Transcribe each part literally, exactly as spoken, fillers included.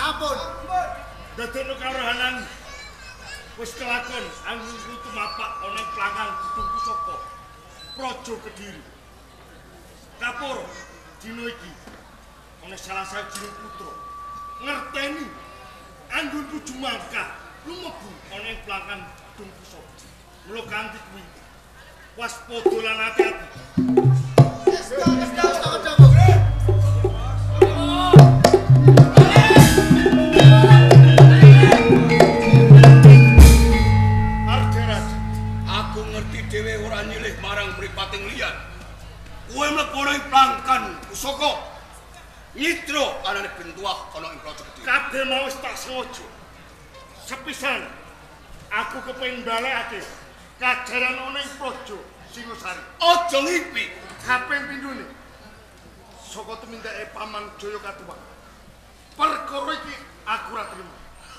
Ampun. Dadekno karohanan wis kelakon anggonku tumapak ana ing plangan Gedung Pusaka Praja Kediri. Kapur dina iki ana salah sawijining putra ngerteni anggonku jumangkah lumebu ana ing plangan Gedung Pusaka. Mula kanthi kuwi waspada lan ati-ati. Esta, esta, esta kancaku. Aku ngerti dhewe ora nyilih marang mripating liyan. Kowe mlebu ing plangkan pusaka. Nyitra anane bentuah ana ing Praja Kediri. Kabeh mau wis tak sengaja. Sepisan aku kepengin balekake kajaran ana ing Praja Singosari. Aja ngimpi. Kaping pindhone saka tumindake Paman Jaya Katuwang. Perkara iki aku ora trima.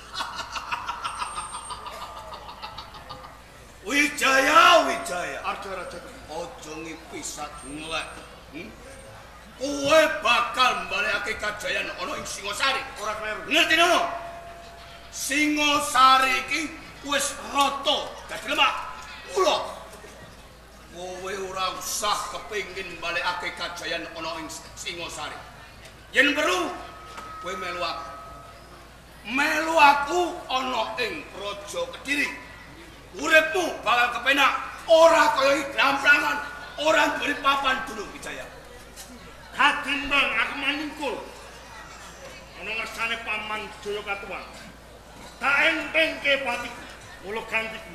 Wijaya, Wijaya. Arja Raja Aja ngimpi sadenglek. Hmm? Kowe bakal mbalekake kajayan ana ing Singosari. ora kleru. Ngerti ngono? Singosari iki wis rata dadi lemah. Mula kowe ora usah kepengin mbalekake kajayan ana ing Singosari. Yen perlu kowe melu aku. Melu aku ana ing Praja Kediri. Uripmu bakal kepenak, ora kaya iki gamprangan, ora duwe papan dulu Wijaya. Katimbang aku manungkul ana ngersane Paman Jaya Katuwang. Tak entengke patiku, mula gantiku.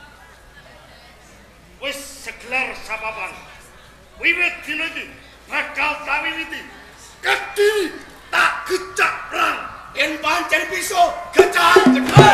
Wis segelar sapapan. Wiwit dina iki bakal tak wiwiti. Kediri tak gecak perang. Yen pancen bisa gecak gedhe.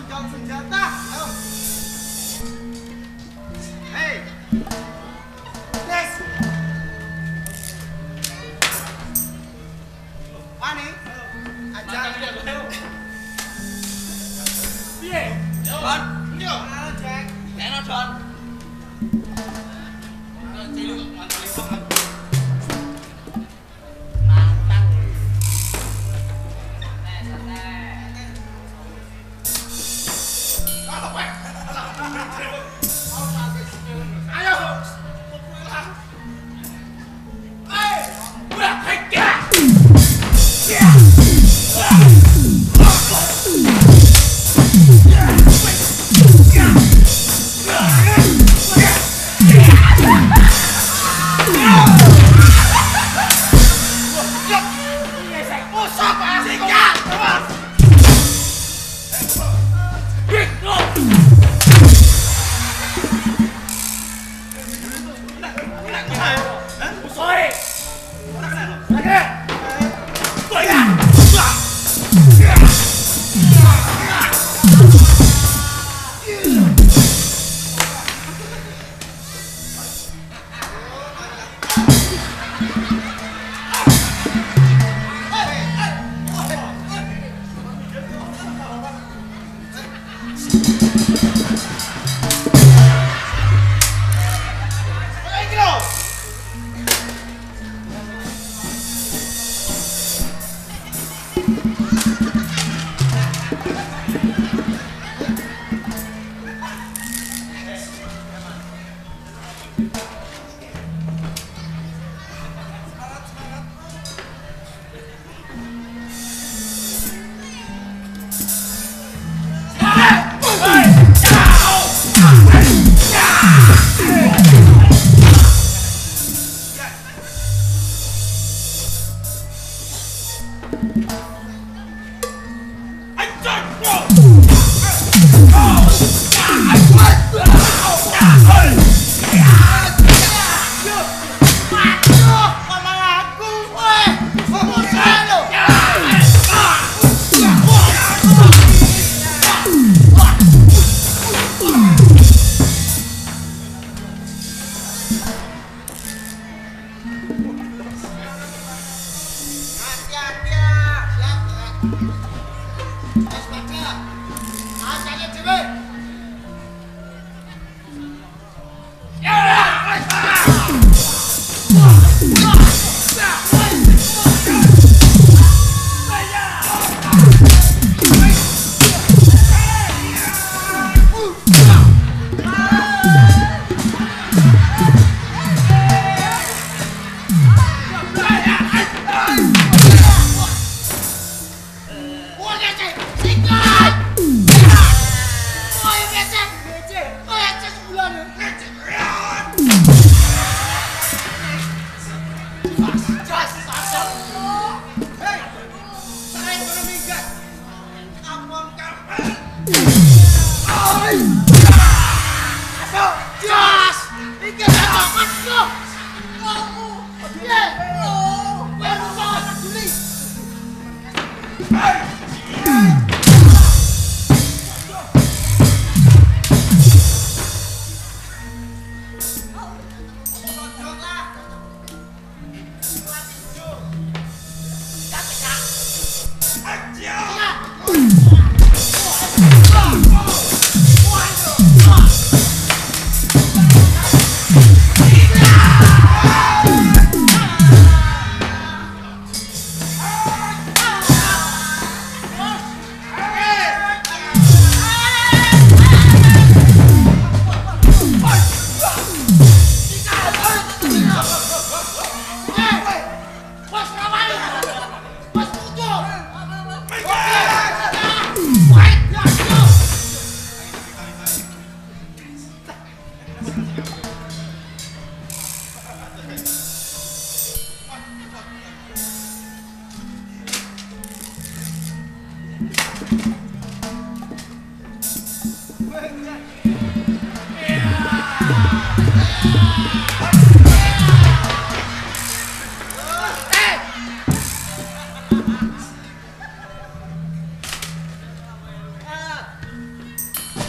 Pegang senjata. Ayo. Hei. Des. Pani. Aja. Piye? Don. Yo. Halo, Jack. Enak, Don. Cilik kok mantali banget.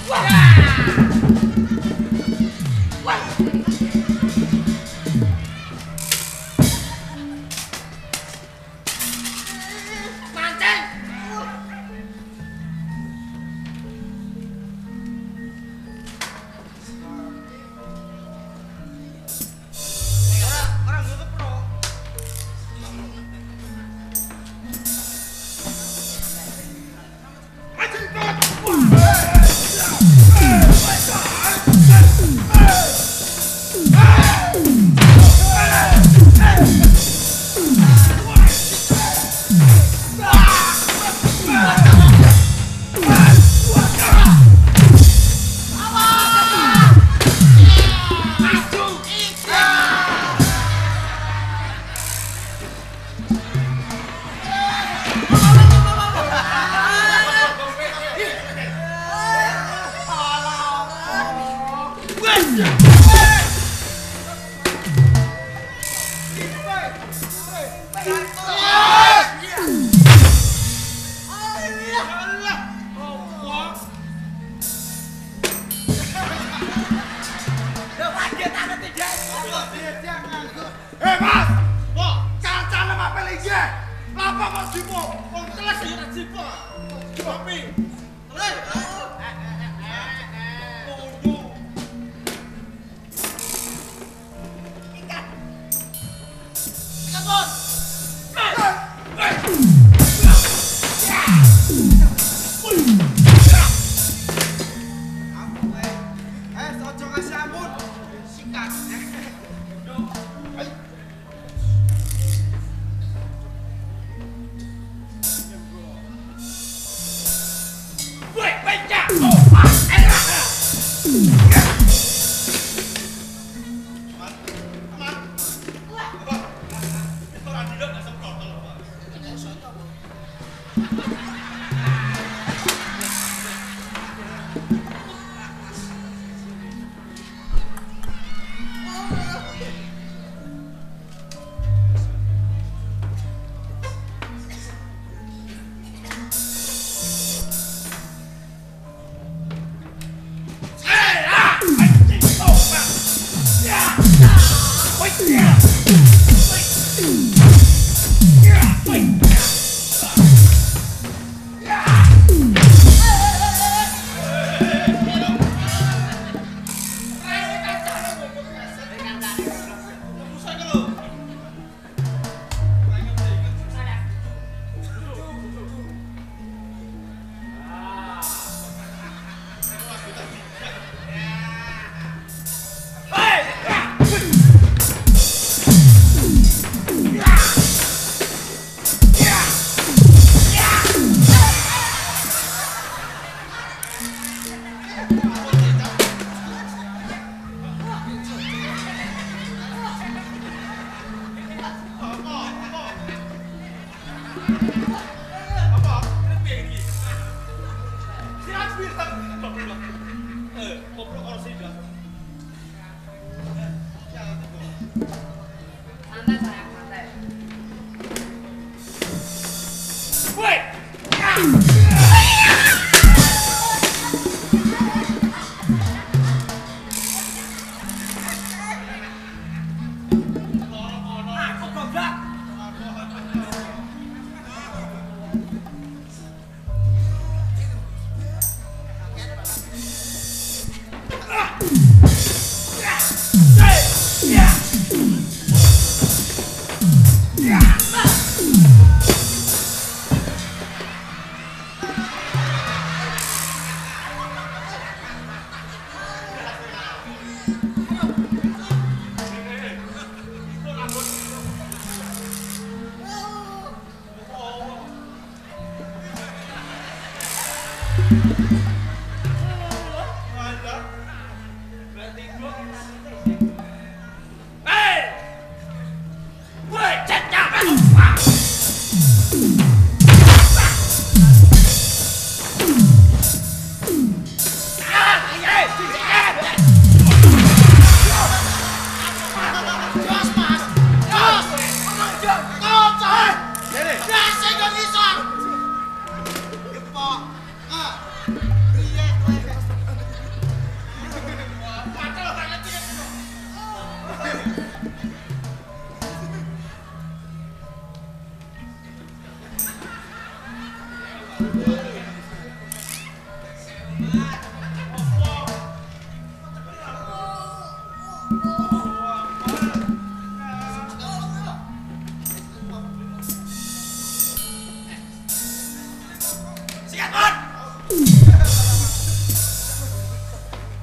Yeah.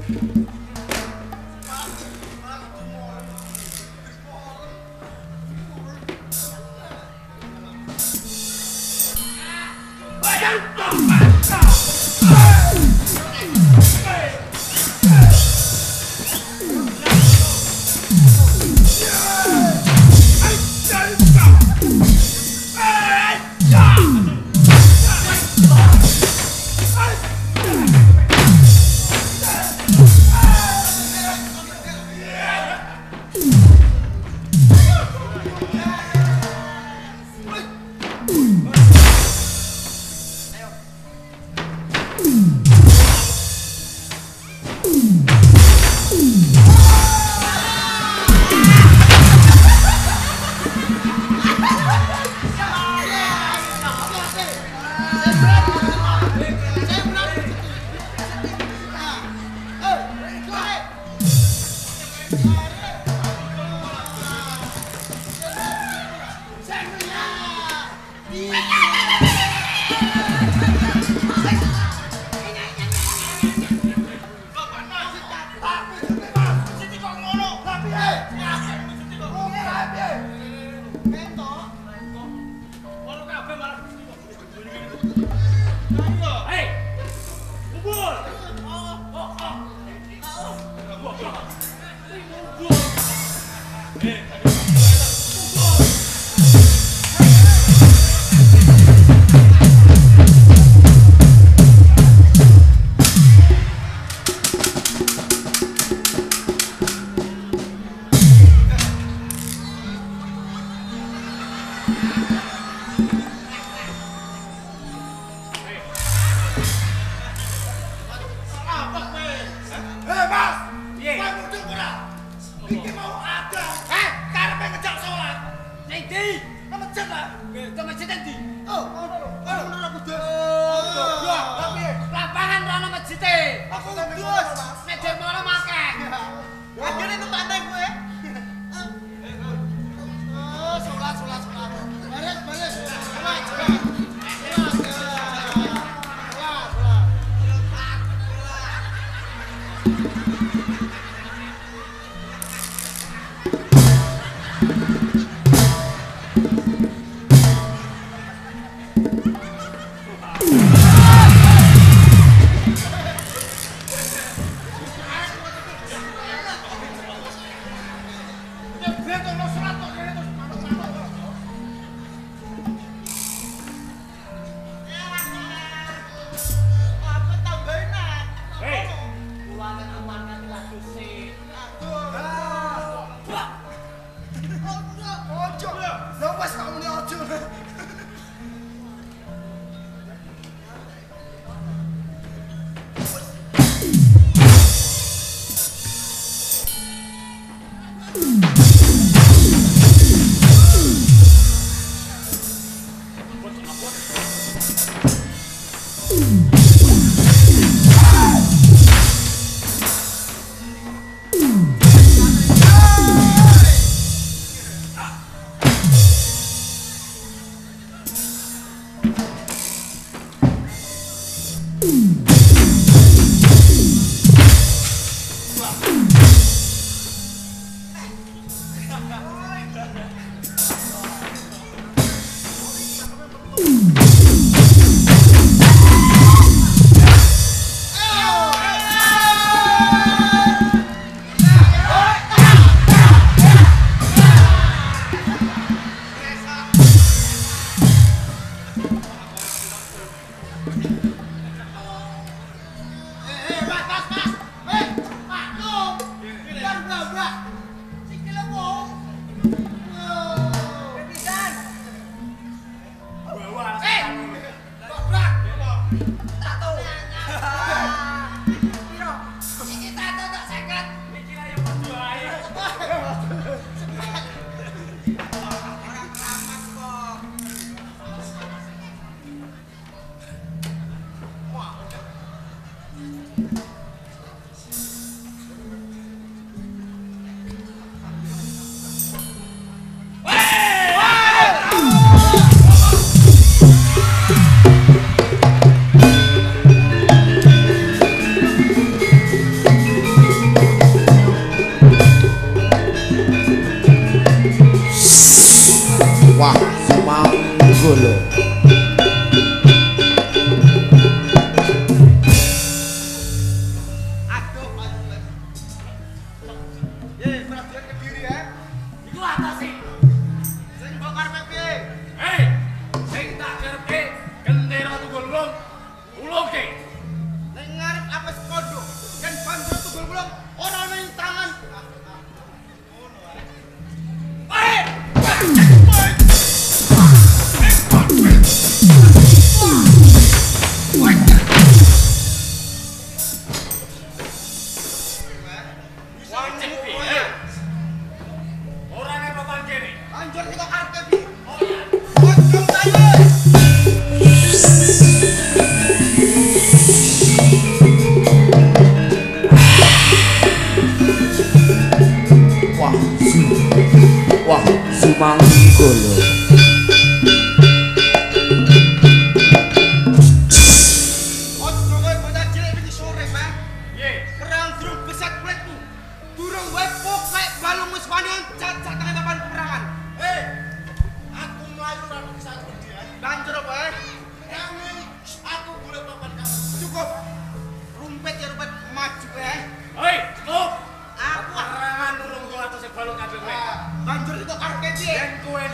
Ruangan amankan lagi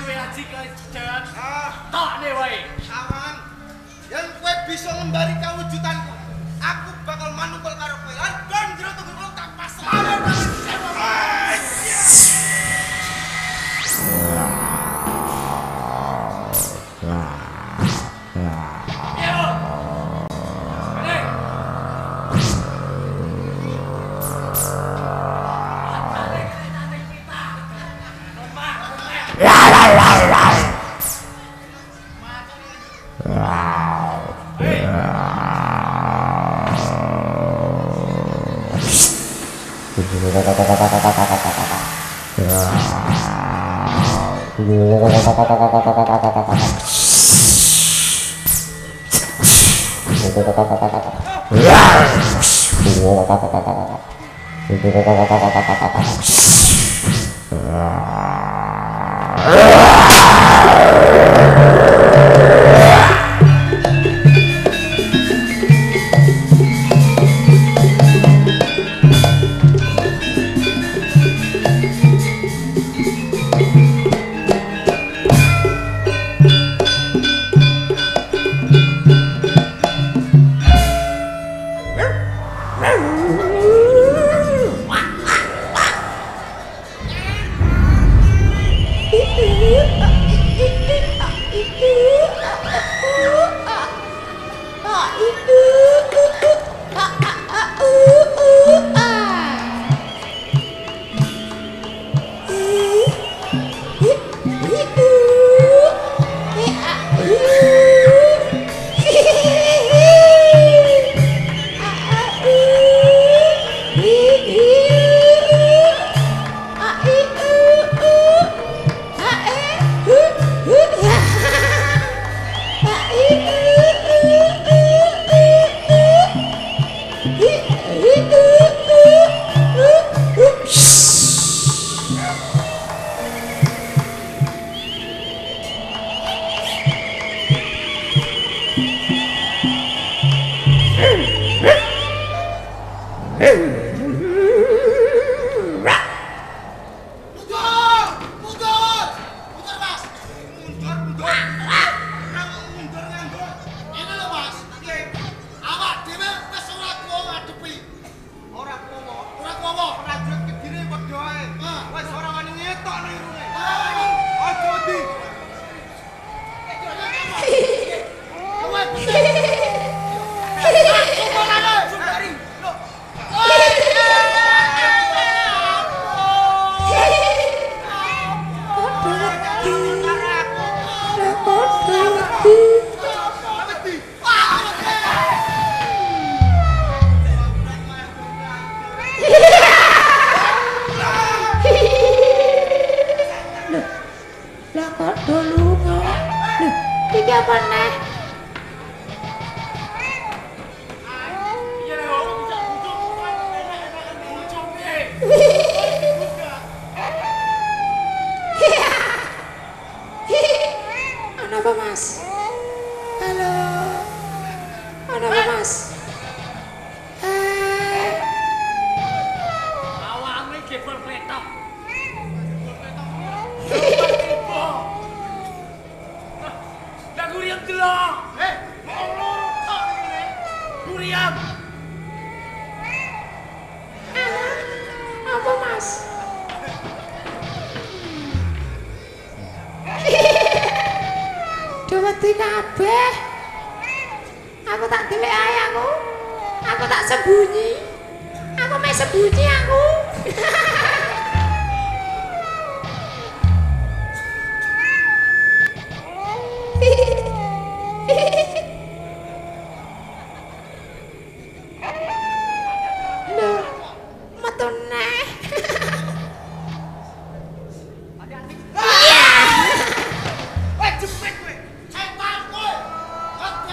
duwe aji kejayan. Ah, Tokne wae. aman. Yen kowe bisa ngembari kawujudanku, aku bakal manungkul karo kowe. Lan ben jero tunggu tak pas.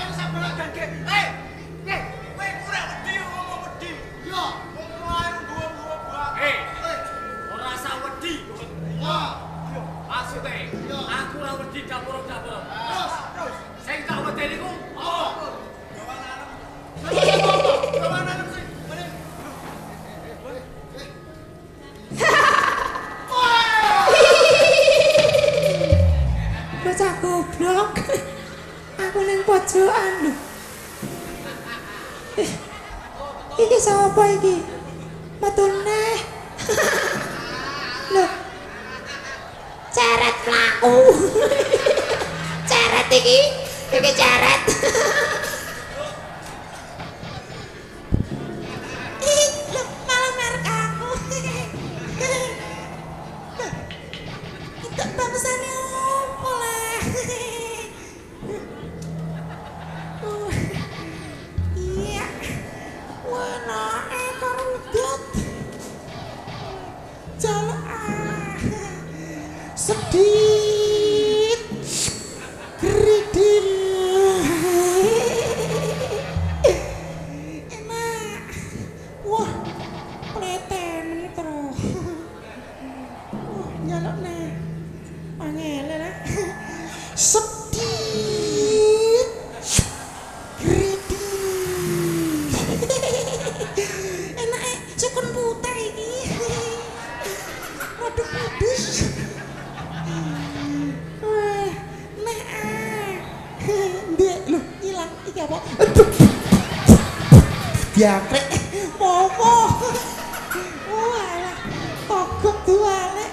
Hey, hey, kowe ora wedi ngomong wedi. Yo, ngomong ae nggo Sapa iki? Matune. Loh. Ceret mlaku. Ceret iki, iki ceret. Ih, loh, malah merek aku. Itu bangsane opo lah. Uh, iya. Wena karo udut. Jaluk ah. Sedit. Kridil. Enak. Wah, pleten terus. Wah, nyaluk nah. Angel lah. Sedit. Kridil. Enak eh, sukun putih iki. Waduh pedes. Wah, nah ah. Ndek lho, ilang iki apa? Diakrek. Mopo. Walah, togok dualek.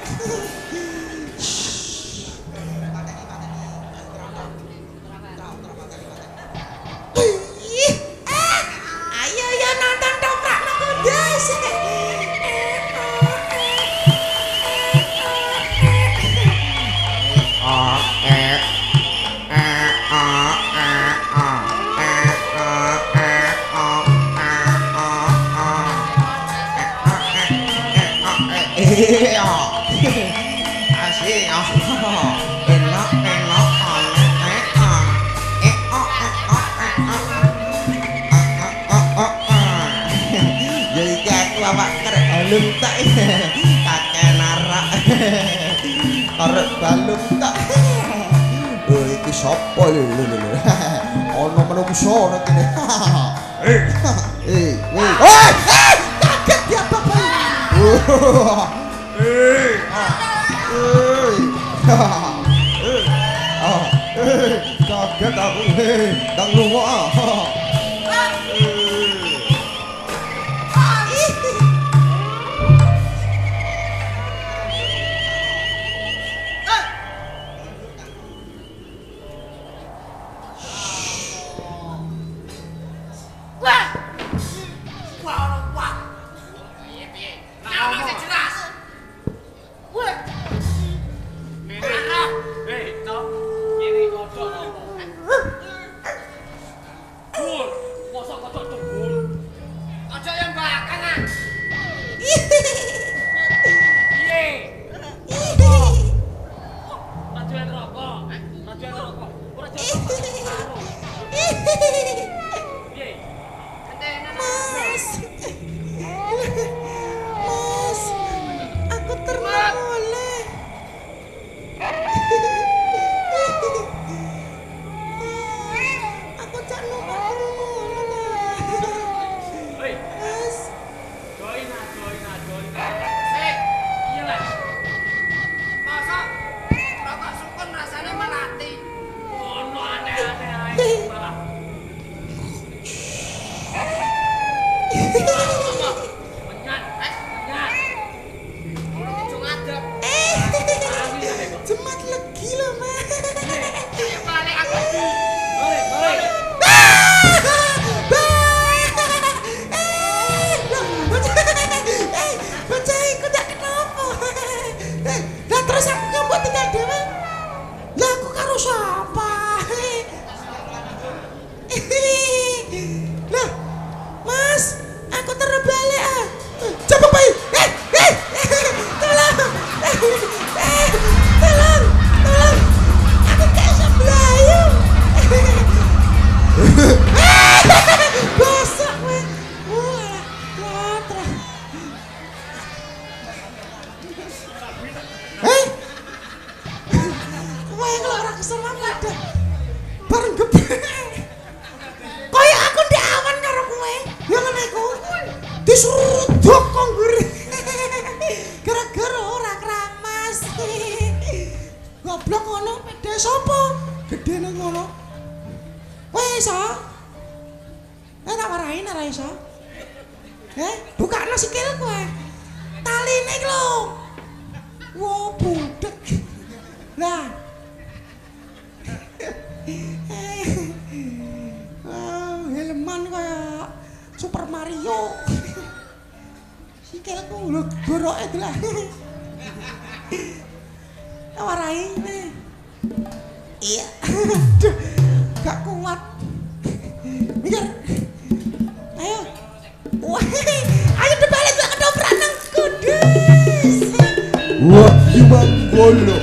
Ih, ah, ayo ya nonton Toprak no Kudus. Oh, eh, eh, oh, eh, oh, eh, oh, eh, oh, eh, oh, oh. Eh, oh, asik, oh, enak, enak, eh, eh, oh, eh, oh, eh, oh, eh, oh, oh, oh, oh, oh. Jadi aku awak kerek halum tak, kakek narak. Arek balung tak. Oh iki sapa lho lho lho. Ono menungso nek kene. Eh. Eh. Eh. Kaget dia bapak. Eh. Eh. Ah. Eh. Kaget aku. Eh. Dang lunga. Eh, bukakno sikil kowe. Taline iki lho. Wo budek. Lah. Ah, helman kaya Super Mario. Sikilku lho goroke lah. Warai nih. Iya. Aduh, gak kuat. Mikir. Ayo. Wah, ayo dibalik gak ketoprak nang Kudus. Wah, Manggolo.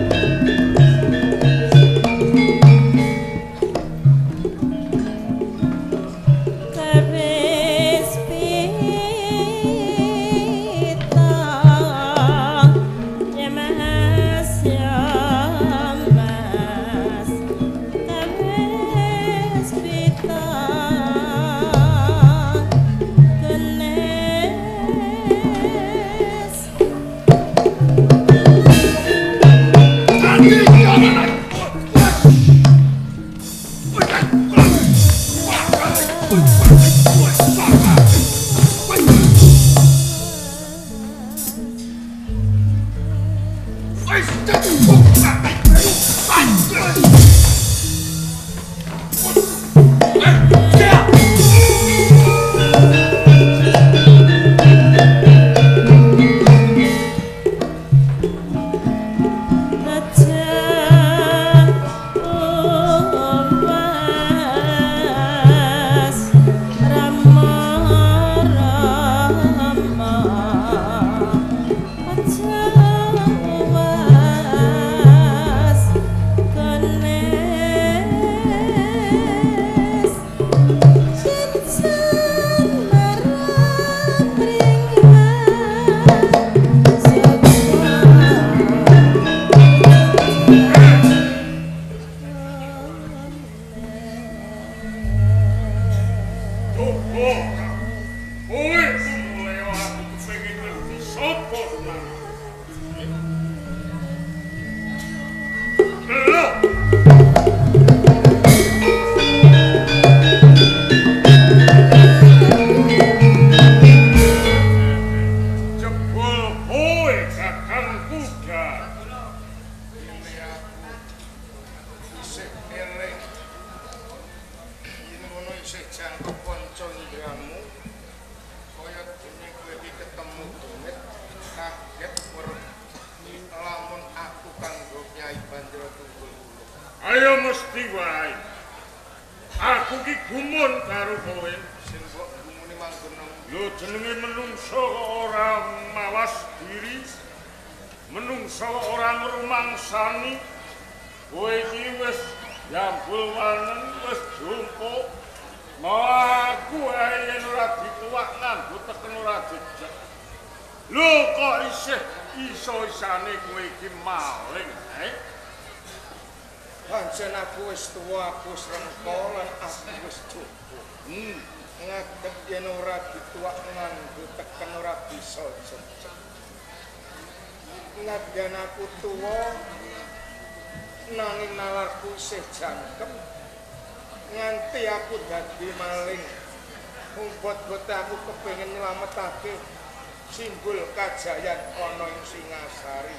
Simbol kajayan ana ing Singasari.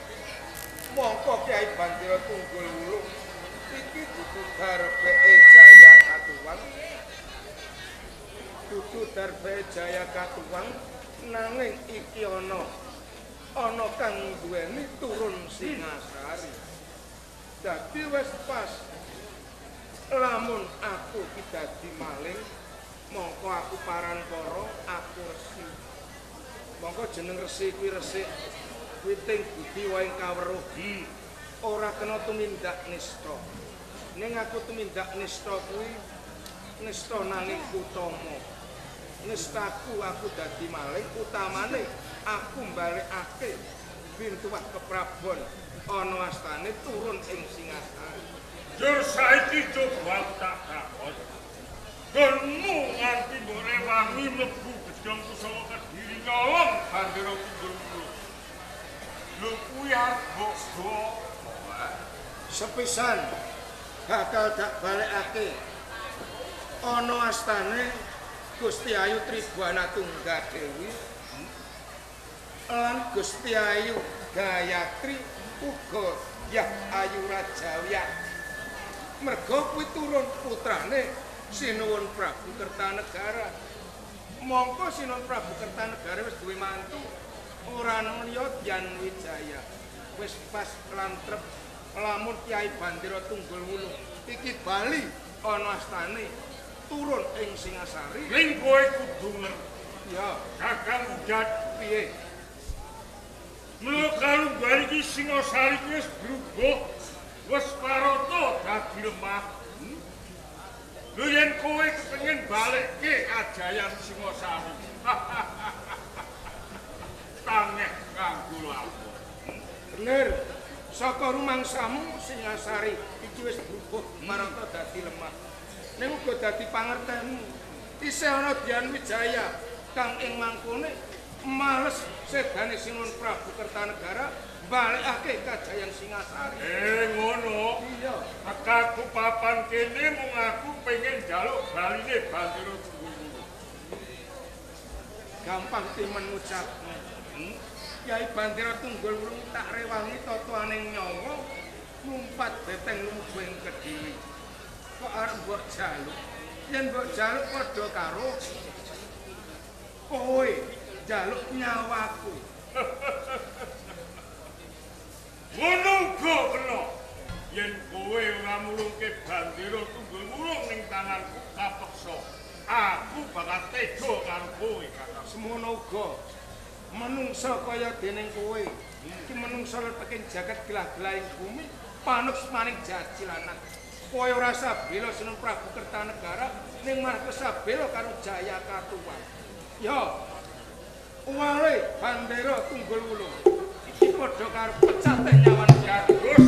Mongko Kyai Bandira Tunggul Wulu iki dudu darbeke Jaya Katuwang. Dudu darbeke Jaya Katuwang nanging iki ana ana kang duweni turun Singasari. Dadi wis pas lamun aku iki dadi maling mongko aku Parankara aku Resi. Mongko jeneng Resi kuwi resik witing budi wae kaweruh ora kena tumindak nista. Ning aku tumindak nista kuwi nista nanging utama. Nistaku aku dadi maling utamane aku mbalekake bintuwah keprabon ana astane turun ing Singasari. Jur saiki coba tak takon. Gonmu nganti mbok rewangi mlebu gedhong Pusaka Kediri nyolong Bandara Tunggul Wulu. Lho kuwi arep mbok sepisan bakal tak balekake ana astane Gusti Ayu Tribhuwana Tunggadewi lan Gusti Ayu Gayatri uga Yah Ayu Rajawiya. Merga kuwi turun putrane Sinuwun Prabu Kertanegara. Mongko Sinuwun Prabu Kertanegara wis duwe mantu ora liya Dian Wijaya. Wis pas lantrep lamun Kyai Bandira Tunggulwulung iki bali ana astane turun ing Singasari. Ning kowe kudu ngerti. Ya, Kakang Jat piye? Mula kalunggan iki Singasari wis brubuh, wis parata dadi lemah. Lho yen kowe kepengin balekke kajayan Singasari. Tangeh kanggo lapor. Bener. Saka rumangsamu Singasari iki wis brubuh parata dadi lemah. Ning uga dadi pangertenmu. Isih ana Dian Wijaya kang ing mangkone males sedane Sinuwun Prabu Kertanegara balekake kajayan Singasari. Eh ngono. Iya. Aku papan kene mung aku pengen njaluk baline Bandira Tunggulwulung. Gampang timen ngucapne. Hmm? Kyai Bandira Tunggulwulung tak rewangi tataning nyawa numpat beteng lumebeng Kediri. Kok arep mbok jaluk? Yen mbok jaluk padha karo kowe jaluk nyawaku. Ngono uga kena. Yen kowe ora mulungke Bandira Tunggulwulung ning tanganku kapeksa, aku bakal tega karo kowe, Kakang. Semono uga menungsa kaya dening kowe iki menungsa teking jagat gelah-gelahing bumi panuk maning jajilanan. Kowe ora sabela Sinuwun Prabu Kertanegara ning marga sabela karo Jaya Katuwang. Ya. Wale Bandira Tunggulwulung iki padha karo pecate nyawan jagus.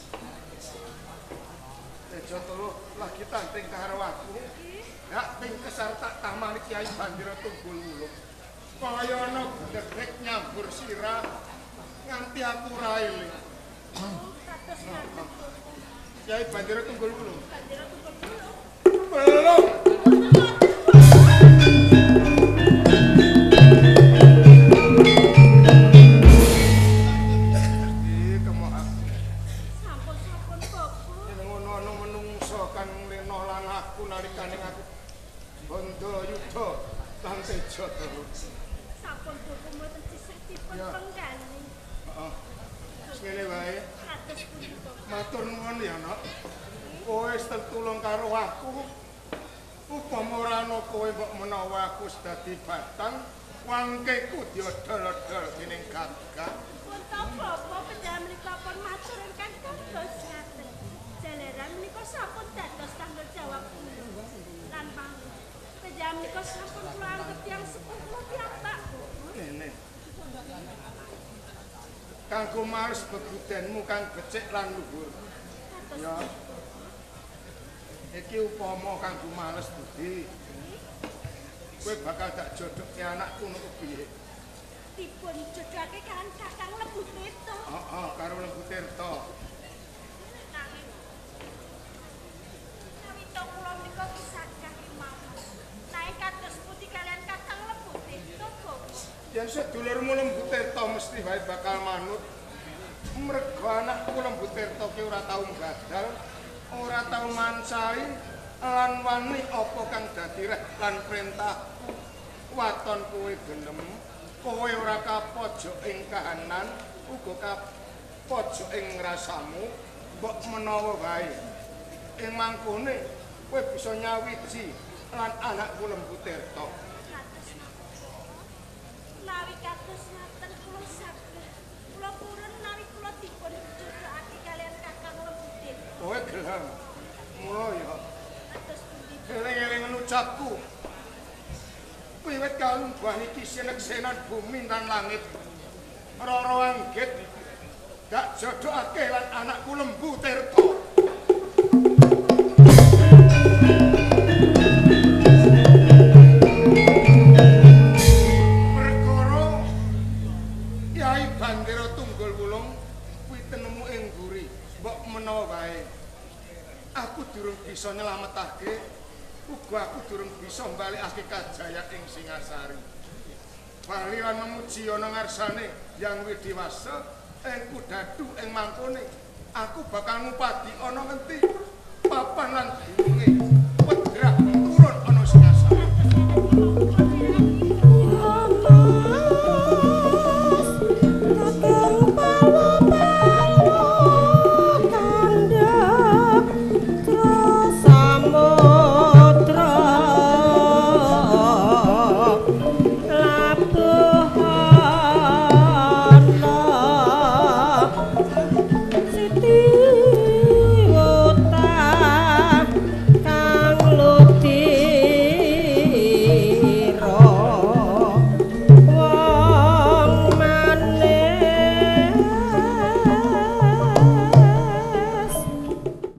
Tejo telu lagi tanding karo aku. Ya ping kesar tak tamani Kiai Bandira Tunggul Wulung. Kaya ana gedhek nyambur sirah nganti aku ra eling. Kados ngaten. Kiai Bandira Tunggul Wulung. Bandira Tunggul Wulung. Belum. Sampun-sampun Bapak. Yen ngono-ono menungso kang lena lan aku nalikane aku bondo yuda lan tejo telu. Sampun Bapak mboten sisih dipun Ya. penggani. Heeh. Wis ngene wae. Kados pundi Bapak? Matur nuwun ya, Nok. Kowe wis tetulung karo aku. Upama ora ana kowe mbok menawa aku wis dadi batang, wangkeku diodol-odol dening Gagah. Pun ta Bapak pendam menika pun matur ingkang kados ngaten. Jalaran menika sampun dados tanggung jawab kula lan pamit. Pendam menika sampun kula anggap yang sepuh kula piyambak. Ngene. Kanggo males bebudenmu kang becik lan luhur. Ya. Iki upama kanggo males budi. Kowe bakal tak jodohke anakku ngono piye? Dipun jodohake kalian Kakang Lembu Tirta. Heeh, karo Lembu Tirta. Nanging nawita kula menika kisagah kemawon. Nanging kados pundi kalian Kakang Lembu Tirta, Bapak? Yen sedulurmu Lembu Tirta mesti wae bakal manut. Mergo anakku Lembu Tirta ki ora tau gadal, ora tau mancai, lan wani apa kang dadi reh lan perintah. Waton kowe gelem, kowe ora kapojok ing kahanan, uga kapojok ing rasamu, mbok menawa wae. Ing mangkone kowe bisa nyawiji lan anakku Lembu Tirta. Kados ngaten. Nawi kados ngaten kula saged. Kula purun nawi kula dipun jodohake kalian Kakang Lembu Tirta. Kowe gelem. Mula ya Kados pundi? eling-eling ucapku. Wiwit kalungguhan iki sineksenan bumi lan langit. Roro anggit gak jodohake lan anakku Lembu Tirta. Perkara Kyai Bandira Tunggul Wulung kuwi tenemu ing mburi. Mbok menawa wae aku durung bisa nyelametake, uga aku durung bisa mbalikake kajayaan ing Singasari. Bali lan memuji ana ngarsane Yang Widiwasa ing Kudadu ing mangkone. Aku bakal ngupadi ana ngendi papan lan gununge Wedrah turun ana Singasari.